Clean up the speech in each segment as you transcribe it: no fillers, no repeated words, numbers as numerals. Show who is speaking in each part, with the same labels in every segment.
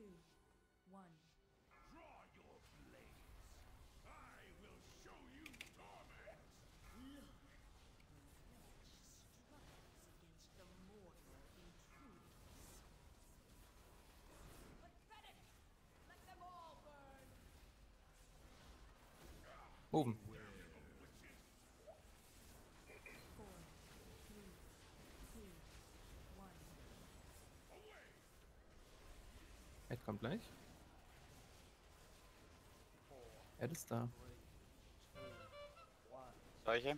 Speaker 1: 2, 1.
Speaker 2: Draw your blades. I will show you torment.
Speaker 1: Look, your flesh struggles against the mortal intruders. Pathetic! Let them all burn!
Speaker 3: Oben.
Speaker 1: 4, 3, 2, 1.
Speaker 3: Ed kommt gleich. Ed ist da.
Speaker 4: Solche.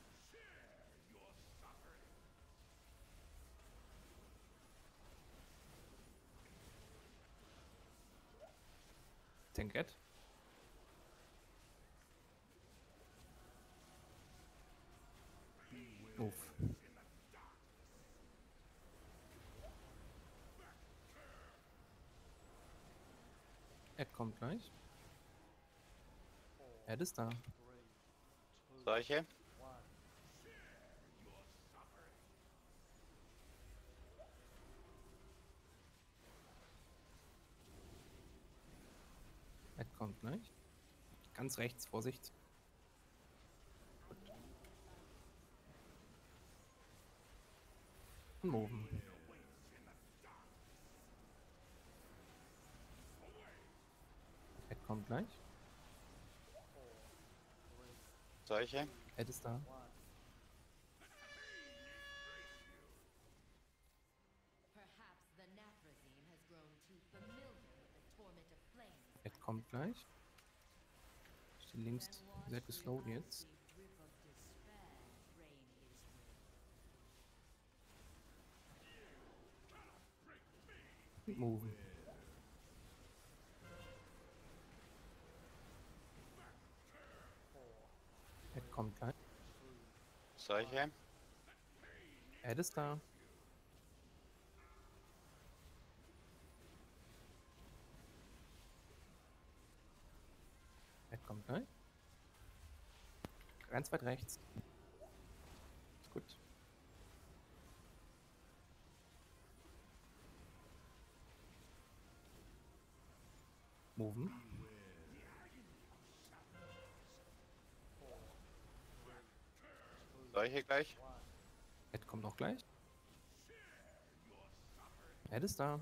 Speaker 3: Tank Ed. Uff. Ed kommt gleich. Ed ist da.
Speaker 4: Solche.
Speaker 3: Ed kommt gleich. Ganz rechts, Vorsicht. Und Moven. Ed kommt gleich.
Speaker 4: Solche.
Speaker 3: Ed ist da.
Speaker 1: Perhaps the Natrazine has grown too familiar with the torment of flames.
Speaker 3: Ed kommt gleich. Ich stehe links sehr geslowt jetzt. Und Moven. Ed kommt gleich.
Speaker 4: Solche.
Speaker 3: Ed ist da. Ed kommt gleich. Ganz weit rechts. Ist gut. Moven.
Speaker 4: Solche gleich.
Speaker 3: Ed kommt auch gleich. Ed ist da.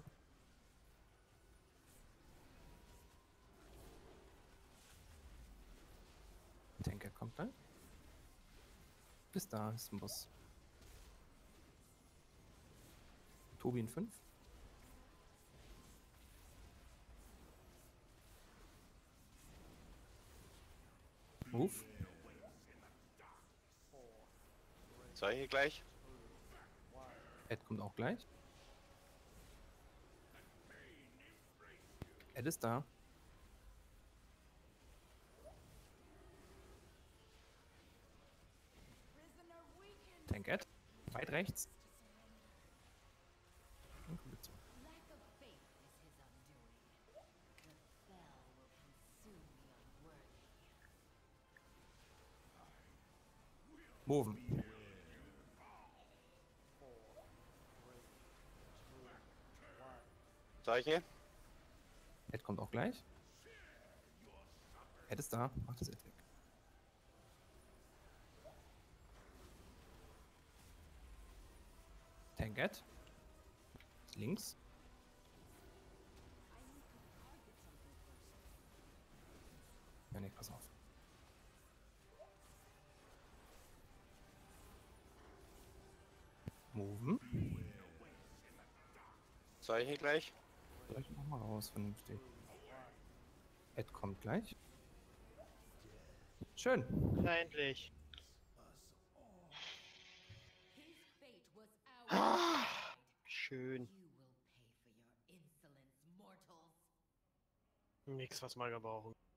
Speaker 3: Tanker kommt gleich. Ist da, ist ein Boss. Tobi in 5. Ruf.
Speaker 4: Solche gleich.
Speaker 3: Ed kommt auch gleich. Ed ist da. Tank Ed. Weit rechts. Und kommt dazu.
Speaker 1: Lack of faith is his undoing. The spell will consume the unworthy.
Speaker 3: Moven.
Speaker 4: Solche.
Speaker 3: Ed kommt auch gleich. Ed ist da. Macht das Ed weg. Tank Ed. Links. Ja, nee, pass auf. Moven.
Speaker 4: Solche gleich.
Speaker 3: Soll ich noch mal raus, vernünftig. Ed kommt gleich. Schön.
Speaker 5: Na, endlich.
Speaker 1: His fate was our
Speaker 5: Schön.
Speaker 1: You will pay for your insolence, mortals.
Speaker 5: Nix, was mal gebrauchen.